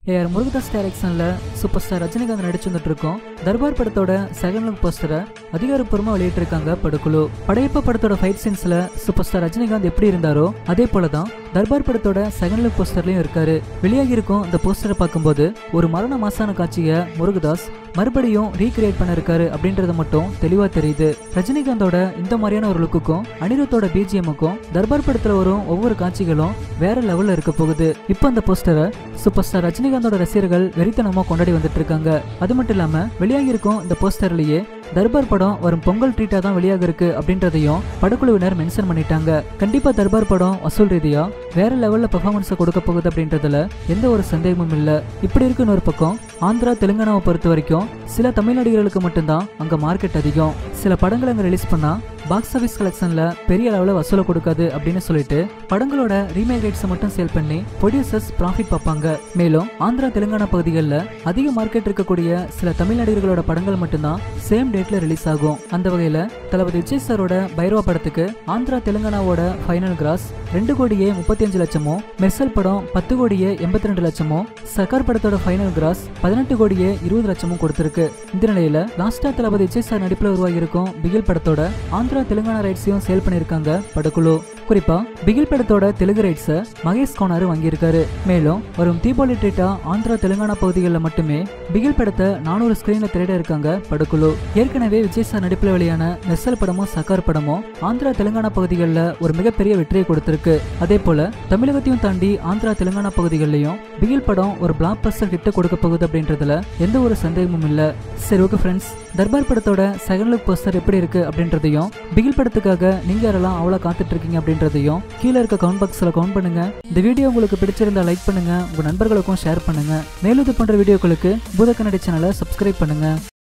AR Murugadoss டைரக்ஷன்ல super star Rajinikanth நடிச்சு வந்துட்டு இருக்கோம். தர்பார் படத்தோட செகண்ட் லுக் போஸ்டரை அதிகாரப்பூர்வமா வெளியிட்டிருக்காங்க படக்குழு. படையப்ப படத்தோட ஃபைட் சீன்ஸ்ல சூப்பர் ஸ்டார் ரஜினிகாந்த் எப்படி இருந்தாரோ அதே போலதான் தர்பார் படத்தோட செகண்ட் லுக் போஸ்டர்லயும் இருக்காரு. வெளியாகி இருக்கும் இந்த போஸ்டரை பார்க்கும்போது ஒரு மரண மாசான காட்சியை முருகதாஸ் மறுபடியும் ரீக்ரியேட் பண்ண இருக்காரு அப்படின்றது மட்டும் தெளிவா தெரியுது. ரஜினிகாந்தோட இந்த மாதிரியான ஒரு லுக்குக்கும் அனிருத்தோட பிஜிஎம்முக்கும் தர்பார் படத்துல வரும் ஒவ்வொரு காட்சிகளும் வேற லெவல்ல இருக்க போகுது. இப்போ அந்த போஸ்டரை சூப்பர் ஸ்டார் ரஜினிகாந்தோட ரசிகர்கள் வெறித்தனமா கொண்டாடி வந்துட்டு இருக்காங்க. அது மட்டும் இல்லாம வெளியாகி இருக்கும் இந்த போஸ்டர்லயே தர்பார் படம் வரும் பொங்கல் ட்ரீட்டா தான் வெளியாக இருக்கு அப்படின்றதையும் படக்குழுவினர் மென்ஷன் பண்ணிட்டாங்க. கண்டிப்பா தர்பார் படம் வசூல் ரீதியா வேற லெவல்ல பெர்ஃபார்மன்ஸை கொடுக்க போகுது அப்படின்றதுல எந்த ஒரு சந்தேகமும் இல்ல. இப்படி இருக்குன்னு ஒரு பக்கம் ஆந்திரா தெலுங்கானாவை பொறுத்த வரைக்கும் சில தமிழ் நடிகர்களுக்கு மட்டும்தான் அங்க மார்க்கெட் அதிகம். சில படங்களை அங்க ரிலீஸ் பண்ணா பாக்ஸ் ஆஃபீஸ் கலெக்ஷன்ல பெரிய அளவுல வசூலை கொடுக்காது அப்படின்னு சொல்லிட்டு படங்களோட ரீமேக் ரைட்ஸை மட்டும் சேல் பண்ணி ப்ரொடியூசர்ஸ் ப்ராஃபிட் பார்ப்பாங்க. மேலும் ஆந்திரா தெலுங்கானா பகுதிகளில் அதிக மார்க்கெட் இருக்கக்கூடிய சில தமிழ் நடிகர்களோட படங்கள் மட்டும்தான் சேம் டேட்ல ரிலீஸ் ஆகும். அந்த வகையில தளபதி விஜய் சாரோட பைரவா படத்துக்கு ஆந்திரா தெலுங்கானாவோட ஃபைனல் கிராஸ் 2,35,00,000, மெர்சல் படம் 10,82,00,000, சர்க்கார் படத்தோட ஃபைனல் கிராஸ் 18,20,00,000 கொடுத்திருக்கு. இந்த நிலையில லாஸ்டா தளபதி விஜய் சார் நடிப்புல உருவாகி இருக்கும் பிகில் படத்தோட ஆந்திரா தெலுங்கானா ரைட்ஸையும் சேல் பண்ணிருக்காங்க படக்குழு. குறிப்பா பிகில் படத்தோட தெலுங்கு ரைட்ஸை மகேஷ் கோனாரு வாங்கியிருக்காரு. மேலும் வரும் தீபாவளி ட்ரீட்டா ஆந்திரா தெலுங்கானா பகுதிகளில் மட்டுமே பிகில் படத்தை 400 ஸ்கிரீன்ல திரையிட இருக்காங்க படக்குழு. ஏற்கனவே விஜய் சார் நடிப்புல வெளியான மெர்சல் படமும் சர்க்கார் படமும் ஆந்திரா தெலுங்கானா பகுதிகளில் ஒரு மிகப்பெரிய வெற்றியை கொடுத்திருக்கு. அதே போல தமிழகத்தையும் தாண்டி ஆந்திரா தெலுங்கானா பகுதிகளிலையும் பிகில் படம் ஒரு பிளாக் பஸ்டர் ஹிட் கொடுக்க போகுது அப்படின்றதுல எந்த ஒரு சந்தேகமும் இல்ல. சரி, ஓகே ஃப்ரெண்ட்ஸ், தர்பார் படத்தோட செகண்ட் லுக் போஸ்டர் எப்படி இருக்கு அப்படின்றதையும் பிகில் படத்துக்காக நீங்க யாரெல்லாம் அவ்வளவு காத்துட்டு இருக்கீங்க அப்படின்றதையும் கீழே இருக்க கமெண்ட் பாக்ஸ்ல கமெண்ட் பண்ணுங்க. இந்த வீடியோ உங்களுக்கு பிடிச்சிருந்தா லைக் பண்ணுங்க, உங்க நண்பர்களுக்கும் ஷேர் பண்ணுங்க. மேலும் இது போன்ற வீடியோக்களுக்கு பூத கண்ணாடி சேனலை சப்ஸ்கிரைப் பண்ணுங்க.